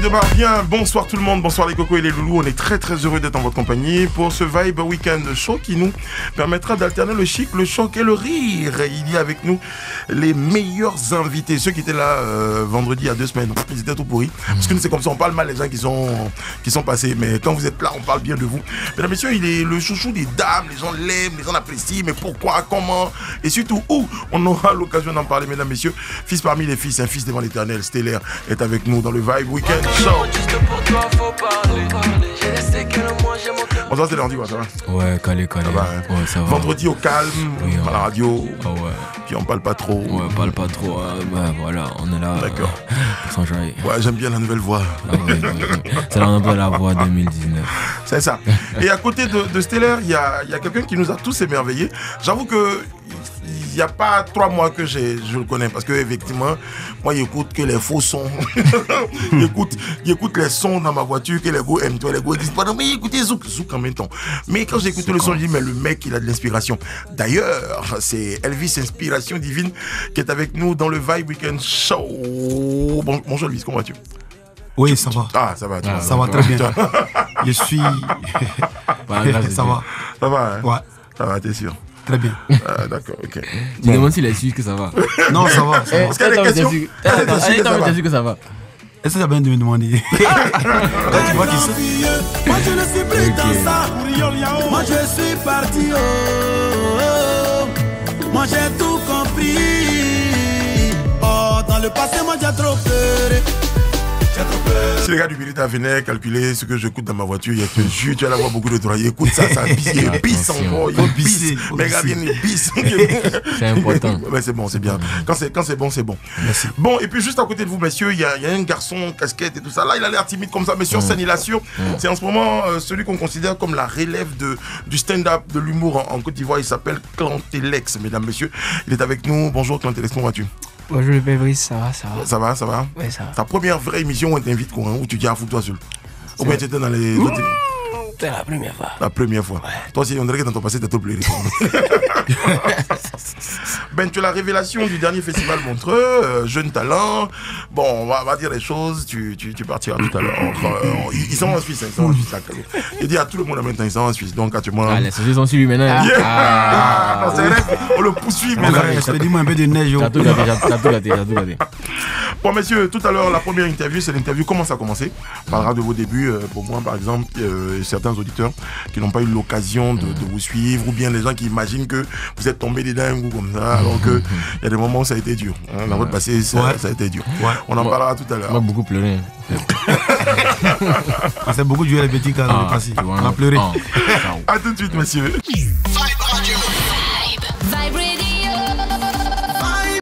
démarre bien. Bonsoir tout le monde, bonsoir les cocos et les loulous. On est très heureux d'être en votre compagnie pour ce Vibe Weekend Show qui nous permettra d'alterner le chic, le choc et le rire. Il y a avec nous les meilleurs invités, ceux qui étaient là vendredi il y a 2 semaines. Ils étaient tout pourris. Parce que nous c'est comme ça, on parle mal les gens qui sont passés. Mais quand vous êtes là, on parle bien de vous. Mesdames, messieurs, il est le chouchou des dames. Les gens l'aiment, les gens l'apprécient. Mais pourquoi, comment et surtout où? On aura l'occasion d'en parler, mesdames, messieurs. Fils parmi les fils, un fils devant l'éternel, Stellaire est avec nous dans le Vibe Weekend Show. Bonsoir, c'est lundi, quoi, ça va? Ouais, calé. Ça va, hein? Ouais, ça va. Vendredi au calme, oui, à la radio. Ah ouais. Puis on parle pas trop. Ouais, parle pas trop. Bah voilà, on est là. D'accord. Pour s'enjailler. Ouais, j'aime bien la nouvelle voix. Ah ouais. C'est un peu la voix 2019. C'est ça. Et à côté de Stellaire, il y a quelqu'un qui nous a tous émerveillés. J'avoue que il n'y a pas 3 mois que je le connais parce que effectivement, moi j'écoute que les faux sons. j'écoute les sons dans ma voiture que les gars aiment. Les gars disent non mais écoutez Zouk en même temps. Mais quand j'écoute le son, je dis mais le mec il a de l'inspiration. D'ailleurs, c'est Elvis Inspiration Divine qui est avec nous dans le Vibe Weekend Show. Bonjour Elvis, comment vas-tu? Oui, ça va. Ah, ça va. Ça va très bien. Je suis. Ça va. Ça va, hein? Ouais. Ça va, t'es sûr? Très bien. Ah, d'accord, ok. Tu demandes s'il est sûr que ça va. Non, ça va. Parce qu'il y a des questions. T'es sûr que ça va. Est-ce que tu as bien de me demander? Quand tu vois qu'il sait. Moi je ne suis plus dans ça. Moi je suis parti. Moi j'ai tout compris. Oh, dans le passé, moi j'ai trop pleuré. Si les gars du Milita venaient calculer ce que je coûte dans ma voiture, il y a que jus, tu vas avoir beaucoup de droits. Écoute ça pisse encore, il pisse. Mais regarde bien, il pisse. C'est important. Ouais, c'est bon, c'est bien. Quand c'est bon, c'est bon. Merci. Bon, et puis juste à côté de vous, messieurs, il y a un garçon, casquette et tout ça. Là, il a l'air timide comme ça, mais sur scène, il assure. C'est en ce moment celui qu'on considère comme la relève du stand-up, de l'humour en Côte d'Ivoire. Il s'appelle Clantélex, mesdames, messieurs. Il est avec nous. Bonjour Clantélex, comment vas-tu? Bonjour le Bévris, ça va. Ça va? Ouais, ça va. Ta première vraie émission où on t'invite, quoi, où tu dis à fous-toi seul. Ou bien tu étais dans les autres. C'est la première fois. La première fois. Ouais. Toi aussi, on dirait que dans ton passé, t'as tout pleuré. Ben, tu es la révélation du dernier festival Montreux, jeune talent. Bon, on va dire les choses, tu partiras tout à l'heure. Ils sont en Suisse, Il dit à tout le monde en même temps, ils sont en Suisse. Donc, actuellement. Ah, les sociétés sont sur lui maintenant. Non, c'est vrai, on le poursuit. Dis-moi un peu de neige. T'as tout gâté. Bon, messieurs, tout à l'heure, la première interview, c'est l'interview. Comment ça a commencé? On parlera de vos débuts. Pour moi, par exemple, certains auditeurs qui n'ont pas eu l'occasion de vous suivre, ou bien les gens qui imaginent que vous êtes tombé des dingues ou comme ça, alors qu'il y a des moments où ça a été dur. Hein, dans votre passé, ça a été dur. Ouais. On en parlera tout à l'heure. On a beaucoup pleuré. C'est beaucoup joué les petits cas dans le passé. On a pleuré. A tout de suite, messieurs.